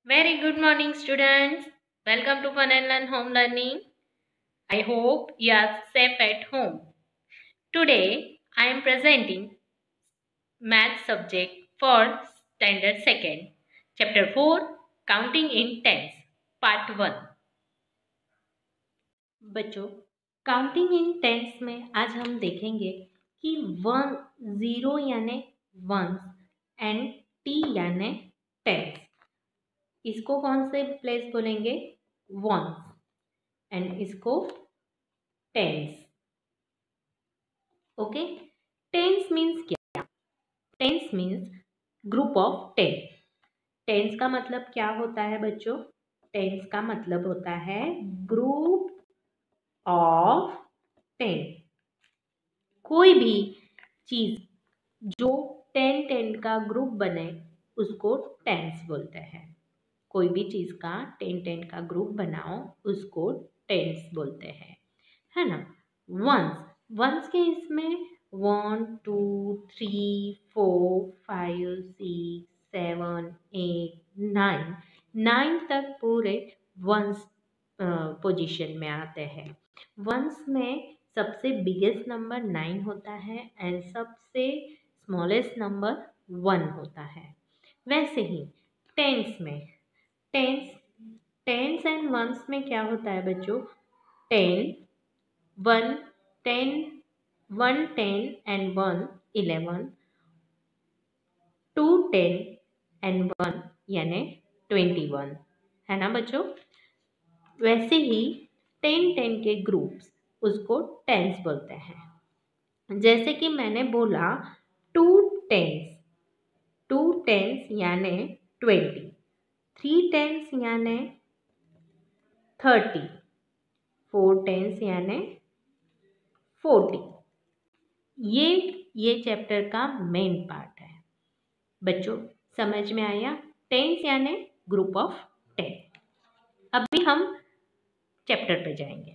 Very good morning, students. Welcome to Fun and Learn Home Learning. I hope you are safe at home. Today, I am presenting Math subject for Standard 2nd, Chapter 4, Counting in Tens, Part 1. बच्चों, counting in tense में आज हम देखेंगे कि one zero यानी ones and T यानी tens, इसको कौन से प्लेस बोलेंगे? वंस, एंड इसको टेंस. ओके, टेंस मीन्स क्या? Tens means group of 10. Tens का मतलब क्या होता है बच्चों? टेंस का मतलब होता है ग्रुप ऑफ 10. कोई भी चीज जो 10 का ग्रुप बने उसको टेंस बोलते हैं. कोई भी चीज का 10 का ग्रुप बनाओ उसको टेंस बोलते हैं, है ना. वंस, वंस के इसमें 1 2 3 4 5 6 7 8 9 9 तक पूरे वंस पोजीशन में आते हैं. वंस में सबसे बिगेस्ट नंबर 9 होता है एंड सबसे स्मॉलेस्ट नंबर 1 होता है. वैसे ही टेंस में टेंस टेंस एंड वंस में क्या होता है बच्चों? 10 1 10 1 10 एंड 1 11, 2 10 एंड 1 यानी 21, है ना बच्चों. वैसे ही 10 के ग्रुप्स उसको टेंस बोलते हैं. जैसे कि मैंने बोला 2 टेंस, 2 टेंस यानी 20, 3 टेंस यानी 30, 4 टेंस यानी 40. ये चैप्टर का मेन पार्ट है. बच्चों समझ में आया? टेंस यानी ग्रुप ऑफ 10. अभी हम चैप्टर पे जाएंगे.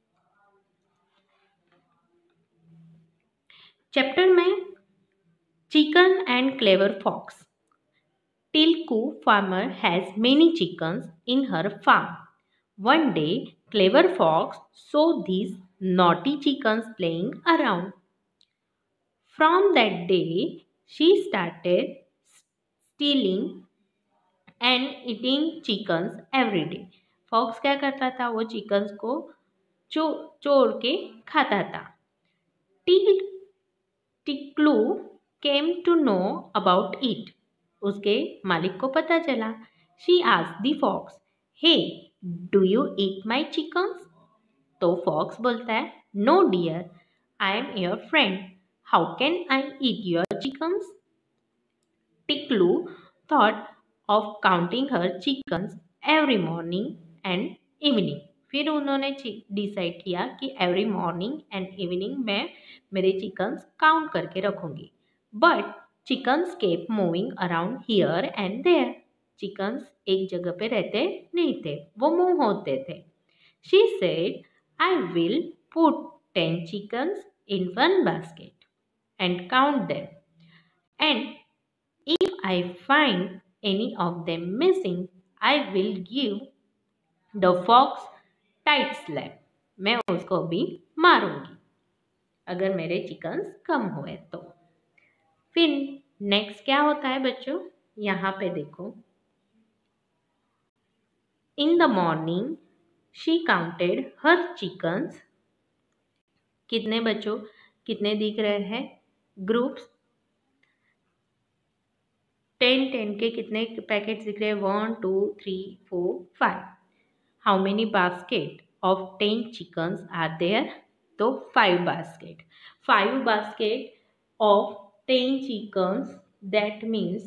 चैप्टर में chicken and clever fox. Tilku farmer has many chickens in her farm. One day, Clever Fox saw these naughty chickens playing around. From that day, she started stealing and eating chickens every day. Fox क्या करता था? वो chickens को चोर के खाता था. टिक्लू came to know about it. उसके मालिक को पता चला. She asked the fox, "Hey, do you eat my chickens?" तो फॉक्स बोलता है, "No dear, I am your friend. How can I eat your chickens?" टिक्लू thought of counting her chickens every morning and evening. फिर उन्होंने decide किया कि every morning and evening मैं मेरे chickens count करके रखूंगी. But chickens kept moving around here and there. Chickens एक जगह पे रहते नहीं थे, वो मूव होते थे. She said, "I will put 10 chickens in one basket and count them. And if I find any of them missing, I will give the fox tight slap." मैं उसको भी मारूंगी अगर मेरे चिकन्स कम हुए तो. फिर नेक्स्ट क्या होता है बच्चों? यहाँ पे देखो. In the morning she counted her chickens. कितने बच्चों? कितने दिख रहे हैं ग्रुप्स? 10 के कितने पैकेट्स दिख रहे हैं? 1 2 3 4 5. How many basket of 10 chickens are there? तो 5 basket. 5 basket of 10 chickens, that means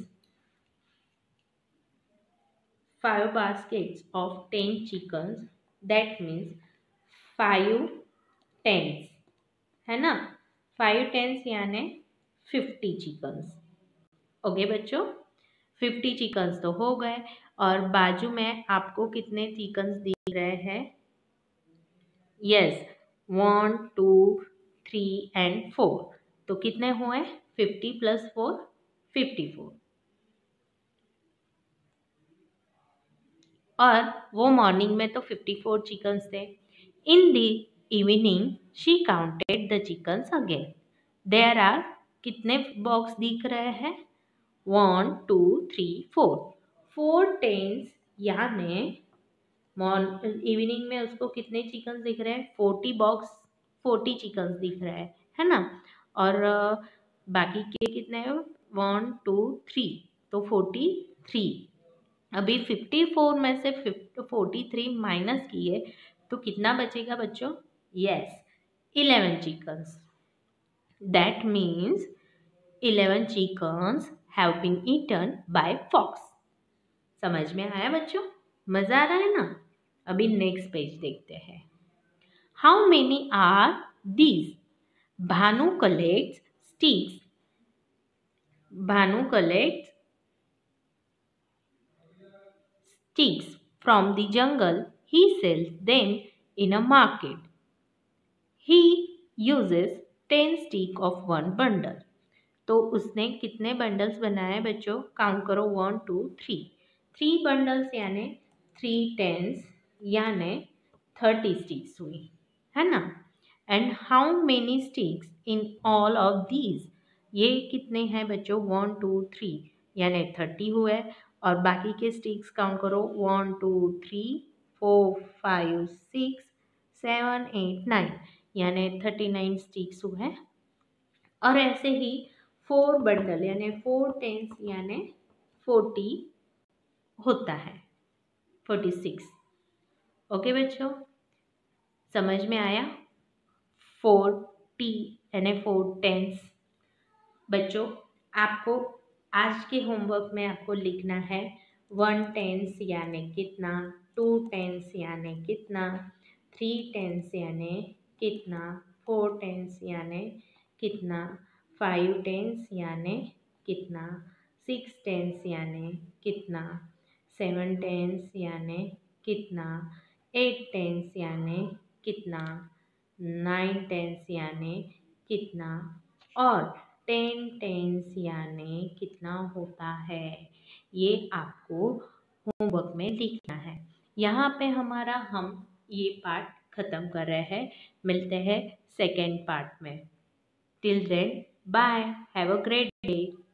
5 baskets of 10 chickens, that means 5 tens, है ना. 5 tens यानी 50 chickens. ओके बच्चों, 50 चिकन्स तो हो गए. और बाजू में आपको कितने चिकन्स दिख रहे हैं? Yes, 1 2 3 and 4. तो कितने हुए? 50 + 4 54. और वो मॉर्निंग में तो 54 चिकन्स थे। In the evening she counted the chickens again. There are कितने बॉक्स दिख रहे हैं? 1 2 3 4 4 टेंस, यानी इवनिंग में उसको कितने चिकन दिख रहे हैं? 40 बॉक्स, 40 चिकन दिख रहे हैं, है ना। और बाकी के कितने हैं? 1 2 3, तो 43। अभी 54 में से 43 माइनस किए तो कितना बचेगा बच्चों? Yes, 11 chickens. That means 11 chickens have been eaten by fox. समझ में आया बच्चों? मजा आ रहा है ना? अभी नेक्स्ट पेज देखते हैं। How many are these? Bhanu collects sticks. Bhanu collects sticks from the jungle. He sells them in a market. He uses 10 sticks of one bundle. तो उसने कितने बंडल्स बनाए बच्चों? काउंट करो, 1 2 3। 3 बंडल्स यानी 3 टेंस यानी 30 स्टिक्स हुई, है ना। And how many sticks in all of these? ये कितने हैं बच्चों? 1 2 3 यानी 30 हुए। और बाकी के स्टिक्स काउंट करो, 1 2 3 4 5 6 7 8 9 यानी 39 स्टिक्स हुए। और ऐसे ही 4 बंडल यानी 4 टेंस यानी 40 होता है, 46। ओके बच्चों, समझ में आया? 40 यानी 4 टेंस। बच्चों, आपको आज के होमवर्क में आपको लिखना है 1 टेंस यानी कितना, 2 टेंस यानी कितना, 3 टेंस यानी कितना, 4 टेंस यानी कितना, 5 टेंस यानी कितना, 6 टेंस यानी कितना, 7 टेंस यानी कितना, 8 टेंस यानी कितना, 9 टेंस यानी कितना, और 10 टेंस यानी कितना होता है। ये आपको होमवर्क में लिखना है। यहाँ पे हम ये पार्ट ख़त्म कर रहे हैं। मिलते हैं सेकेंड पार्ट में। Till then bye, have a great day.